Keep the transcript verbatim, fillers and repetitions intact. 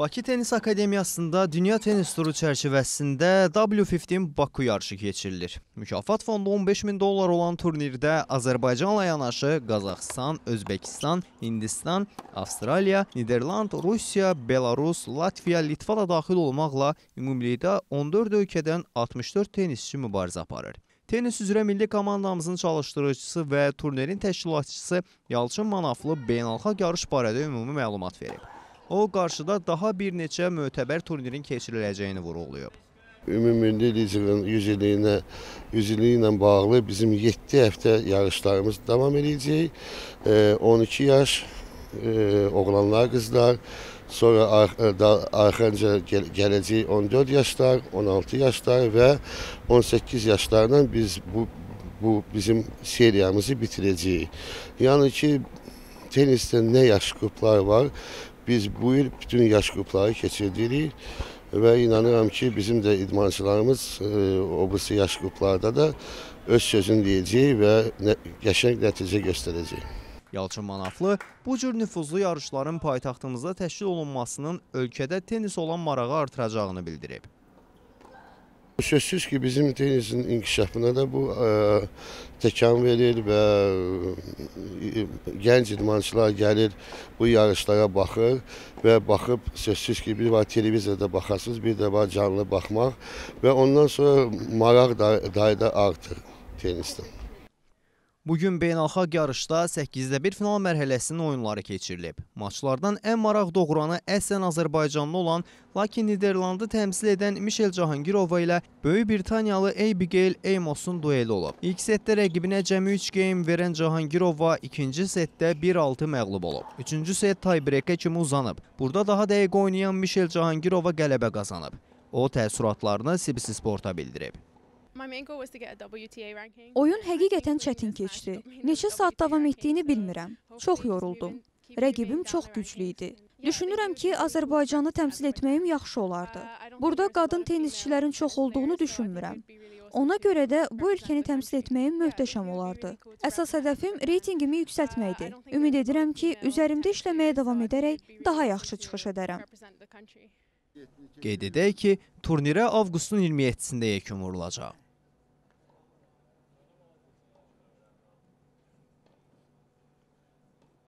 Bakı Tenis Akademiyasında Dünya Tenis Turu çərçivəsində W on beş Baku yarışı keçirilir. Mükafat fondu on beş min dollar olan turnirdə Azərbaycanla yanaşı Qazaxıstan, Özbəkistan, Hindistan, Avstraliya, Niderland, Rusiya, Belarus, Latviya, Litva da daxil olmaqla ümumilikdə on dörd ölkədən altmış dörd tenisçi mübarizə aparır. Tenis üzrə milli komandamızın çalışdırıcısı və turnirin təşkilatçısı Yalçın Manaflı beynəlxalq yarış barədə ümumi məlumat verib. O, qarşıda daha bir neçə mötəbər turnirin keçiriləcəyini vurğulayıb. Ümumilli licerin yüz illiyinə, yüz illiyi ilə bağlı bizim yeddi həftə yarışlarımız davam edəcək. on iki yaş oğlanlar, qızlar, sonra arxanca gələcək on dörd yaşlar, on altı yaşlar və on səkkiz yaşlarla biz bu, bu bizim seriyamızı bitirəcəyik. Yəni ki, tenisdə nə yaş qruplar var, biz bu il bütün yaş qrupları keçirdirik və inanıram ki, bizim də idmançılarımız o bu yaş qruplarda da öz sözünü deyəcək və qəşəng nəticə göstərəcək. Yalçın Manaflı bu cür nüfuzlu yarışların paytaxtımızda təşkil olunmasının ölkədə tenis olan marağı artıracağını bildirib. Sözsüz ki, bizim tenisin inkişafına da bu e, təkan verir və e, gənc idmançılar gəlir, bu yarışlara baxır və baxıb sözsüz ki, bir var televizorda baxasınız, bir də var canlı baxmaq və ondan sonra maraq da, da artır tenisdən. Bugün beynəlxalq yarışda səkkizdə bir final mərhələsinin oyunları keçirilib. Maçlardan ən maraq doğuranı əslən Azərbaycanlı olan, lakin Niderlandı təmsil edən Michelle Cahangirova ilə Böyük Britaniyalı Abigail Amos'un dueli olub. İlk setdə rəqibinə cəmi üç game verən Cahangirova ikinci setdə bir altı məğlub olub. Üçüncü set tie-break'ə kimi uzanıb. Burada daha dəqiq oynayan Michelle Cahangirova qələbə qazanıb. O təəssüratlarını C B C Sport'a bildirib. Oyun həqiqətən çətin keçdi. Neçə saat davam etdiyini bilmirəm. Çox yoruldum. Rəqibim çox güclü idi. Düşünürəm ki, Azərbaycanı təmsil etməyim yaxşı olardı. Burada qadın tenisçilərin çox olduğunu düşünmürəm. Ona görə də bu ölkəni təmsil etməyim möhtəşəm olardı. Əsas hədəfim reytingimi yüksəltməkdir. Ümid edirəm ki, üzərimdə işləməyə davam edərək daha yaxşı çıxış edərəm. Qeyd edək ki, turnirə avqustun iyirmi yeddisində yekun vurulacaq.